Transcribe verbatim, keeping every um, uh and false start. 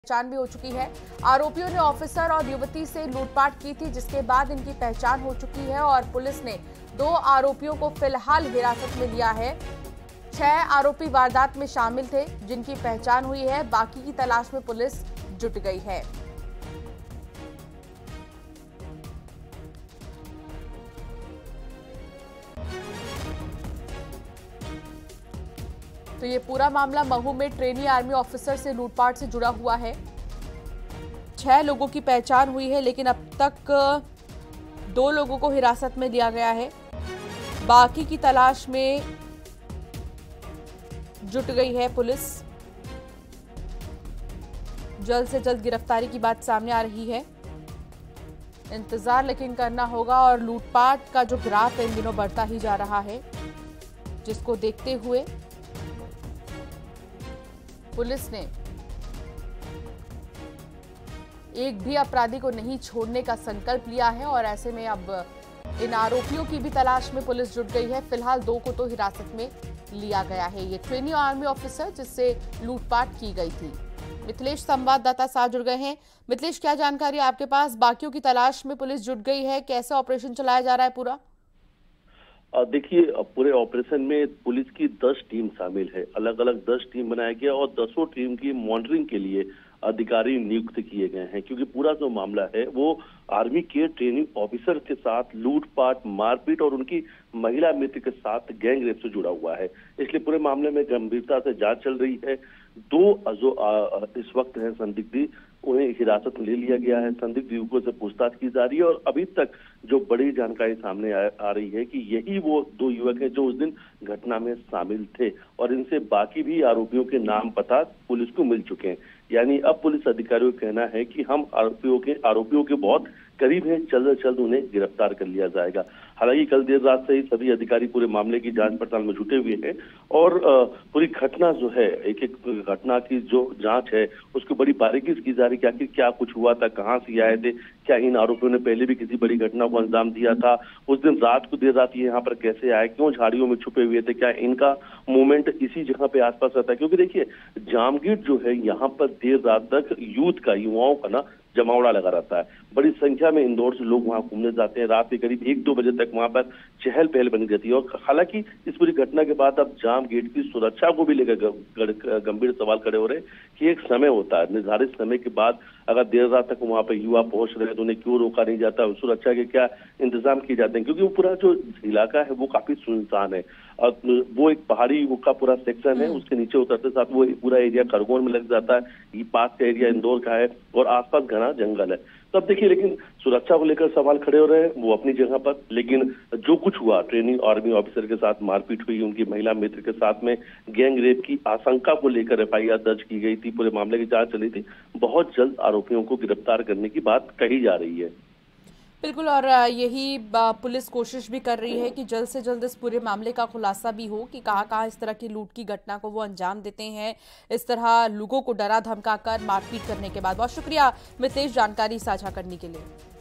पहचान भी हो चुकी है। आरोपियों ने ऑफिसर और युवती से लूटपाट की थी, जिसके बाद इनकी पहचान हो चुकी है और पुलिस ने दो आरोपियों को फिलहाल हिरासत में लिया है। छह आरोपी वारदात में शामिल थे, जिनकी पहचान हुई है। बाकी की तलाश में पुलिस जुट गई है। तो ये पूरा मामला महू में ट्रेनी आर्मी ऑफिसर से लूटपाट से जुड़ा हुआ है। छह लोगों की पहचान हुई है, लेकिन अब तक दो लोगों को हिरासत में लिया गया है। बाकी की तलाश में जुट गई है पुलिस। जल्द से जल्द गिरफ्तारी की बात सामने आ रही है। इंतजार लेकिन करना होगा और लूटपाट का जो ग्राफ इन दिनों बढ़ता ही जा रहा है, जिसको देखते हुए पुलिस ने एक भी अपराधी को नहीं छोड़ने का संकल्प लिया है और ऐसे में अब इन आरोपियों की भी तलाश में पुलिस जुट गई है। फिलहाल दो को तो हिरासत में लिया गया है। ये ट्रेनी आर्मी ऑफिसर जिससे लूटपाट की गई थी। मिथिलेश संवाददाता साथ जुड़ गए हैं। मिथिलेश, क्या जानकारी है आपके पास? बाकियों की तलाश में पुलिस जुट गई है, कैसा ऑपरेशन चलाया जा रहा है पूरा? देखिए, पूरे ऑपरेशन में पुलिस की दस टीम शामिल है। अलग अलग दस टीम बनाया गया और दसों टीम की मॉनिटरिंग के लिए अधिकारी नियुक्त किए गए हैं, क्योंकि पूरा जो मामला है वो आर्मी के ट्रेनिंग ऑफिसर के साथ लूटपाट, मारपीट और उनकी महिला मित्र के साथ गैंग रेप से जुड़ा हुआ है। इसलिए पूरे मामले में गंभीरता से जांच चल रही है। दो जो आ, इस वक्त है संदिग्ध, उन्हें हिरासत में ले लिया गया है। संदिग्ध युवकों से पूछताछ की जा रही है और अभी तक जो बड़ी जानकारी सामने आ, आ रही है कि यही वो दो युवक हैं जो उस दिन घटना में शामिल थे और इनसे बाकी भी आरोपियों के नाम पता पुलिस को मिल चुके हैं। यानी अब पुलिस अधिकारियों का कहना है कि हम आरोपियों के आरोपियों के बहुत करीब हैं, जल्द से जल्द उन्हें गिरफ्तार कर लिया जाएगा। हालांकि कल देर रात से ही सभी अधिकारी पूरे मामले की जांच पड़ताल में जुटे हुए हैं और पूरी घटना जो है, एक एक घटना की जो जांच है उसको बड़ी बारीकी से की जा रही है कि आखिर क्या कुछ हुआ था, कहां से आए थे, क्या इन आरोपियों ने पहले भी किसी बड़ी घटना को अंजाम दिया था, उस दिन रात को देर रात ये यहाँ पर कैसे आए, क्यों झाड़ियों में छुपे हुए थे, क्या इनका मूवमेंट इसी जगह पे आसपास रहता है। क्योंकि देखिए, जामगीर जो है यहाँ पर देर रात तक यूथ का, युवाओं का ना जमावड़ा लगा रहता है। बड़ी संख्या में इंदौर से लोग वहां घूमने जाते हैं। रात के करीब एक दो बजे तक वहां पर चहल पहल बनी रहती है और हालांकि इस पूरी घटना के बाद अब जाम गेट की सुरक्षा को भी लेकर गंभीर सवाल खड़े हो रहे हैं कि एक समय होता है, निर्धारित समय के बाद अगर देर रात तक वहां पर युवा पहुंच रहे हैं तो उन्हें क्यों रोका नहीं जाता, सुरक्षा के क्या इंतजाम किए जाते हैं। क्योंकि वो पूरा जो इलाका है वो काफी सुनसान है और वो एक पहाड़ी का पूरा सेक्शन है, उसके नीचे उतरते साथ वो पूरा एरिया खरगोन में लग जाता है। ये पास का एरिया इंदौर का है और आसपास घना जंगल है। तब देखिए, लेकिन सुरक्षा को लेकर सवाल खड़े हो रहे हैं वो अपनी जगह पर, लेकिन जो कुछ हुआ, ट्रेनिंग आर्मी ऑफिसर के साथ मारपीट हुई, उनकी महिला मित्र के साथ में गैंग रेप की आशंका को लेकर एफ आई आर दर्ज की गई थी। पूरे मामले की जांच चली थी। बहुत जल्द आरोपियों को गिरफ्तार करने की बात कही जा रही है। बिल्कुल, और यही पुलिस कोशिश भी कर रही है कि जल्द से जल्द इस पूरे मामले का खुलासा भी हो कि कहाँ कहाँ इस तरह की लूट की घटना को वो अंजाम देते हैं, इस तरह लोगों को डरा धमका कर मारपीट करने के बाद। बहुत शुक्रिया मिथिलेश जानकारी साझा करने के लिए।